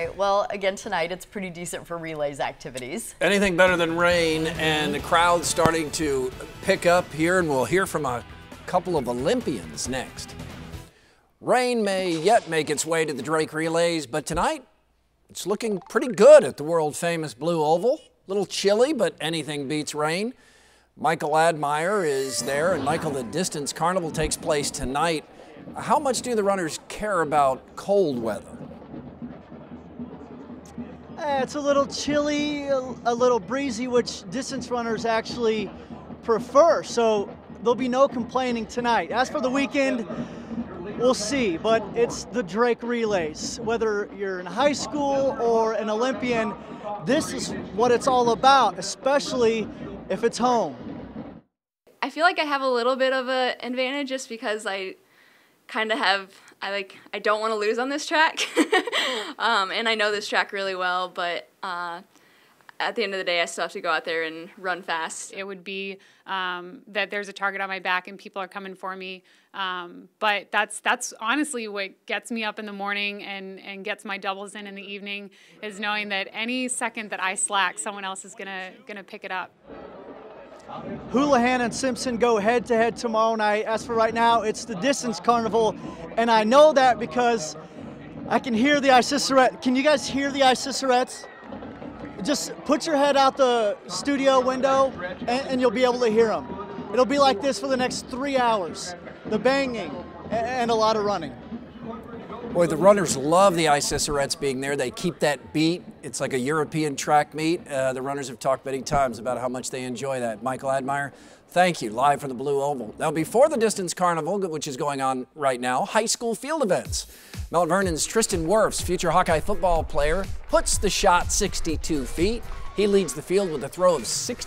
right, well, again tonight it's pretty decent for relays activities. Anything better than rain, and the crowd's starting to pick up here, and we'll hear from a couple of Olympians next. Rain may yet make its way to the Drake relays, but tonight it's looking pretty good at the world-famous Blue Oval. A little chilly, but anything beats rain. Michael Admire is there, and Michael, the Distance Carnival takes place tonight. How much do the runners care about cold weather? It's a little chilly, a little breezy, which distance runners actually prefer, so there'll be no complaining tonight. As for the weekend, we'll see, but it's the Drake relays. Whether you're in high school or an Olympian, this is what it's all about, especially if it's home. I feel like I have a little bit of an advantage just because I kind of have, I don't want to lose on this track. And I know this track really well, but at the end of the day, I still have to go out there and run fast. It would be that there's a target on my back and people are coming for me. But that's honestly what gets me up in the morning and gets my doubles in the evening, is knowing that any second that I slack, someone else is gonna pick it up. Houlihan and Simpson go head-to-head tomorrow night. As for right now, it's the Distance Carnival, and I know that because I can hear the Isisarette. Can you guys hear the Isisarettes? Just put your head out the studio window, and you'll be able to hear them. It'll be like this for the next 3 hours. The banging and a lot of running. Boy, the runners love the Isisarettes being there. They keep that beat. It's like a European track meet. The runners have talked many times about how much they enjoy that. Michael Admire, thank you, live from the Blue Oval. Now, before the Distance Carnival, which is going on right now, high school field events. Mount Vernon's Tristan Wirfs, future Hawkeye football player, puts the shot 62 feet. He leads the field with a throw of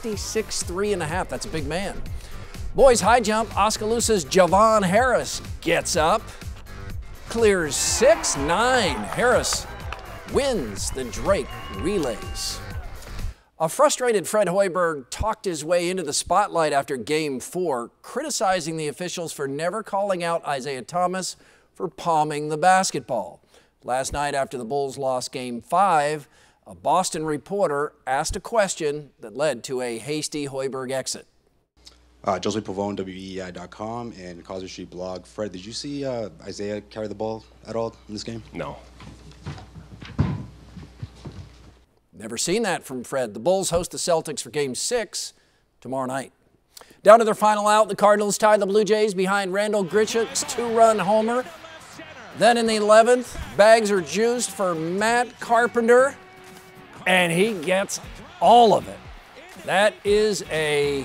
66.3½. That's a big man. Boys high jump, Oskaloosa's Javon Harris gets up, clears 6.9. Harris wins the Drake relays. A frustrated Fred Hoiberg talked his way into the spotlight after Game 4, criticizing the officials for never calling out Isaiah Thomas for palming the basketball. Last night after the Bulls lost Game 5, a Boston reporter asked a question that led to a hasty Hoiberg exit. Jose Pavone, WEEI.com, and Causeway Street blog. Fred, did you see Isaiah carry the ball at all in this game? No. Never seen that from Fred. The Bulls host the Celtics for Game 6 tomorrow night. Down to their final out, the Cardinals tie the Blue Jays behind Randall Grichuk's 2-run homer. Then in the 11th, bags are juiced for Matt Carpenter, and he gets all of it. That is a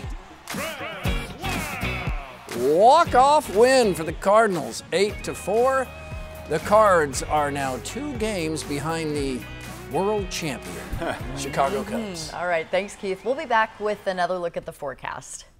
walk-off win for the Cardinals, 8-4. The Cards are now 2 games behind the world champion, Chicago Cubs. All right, thanks, Keith. We'll be back with another look at the forecast.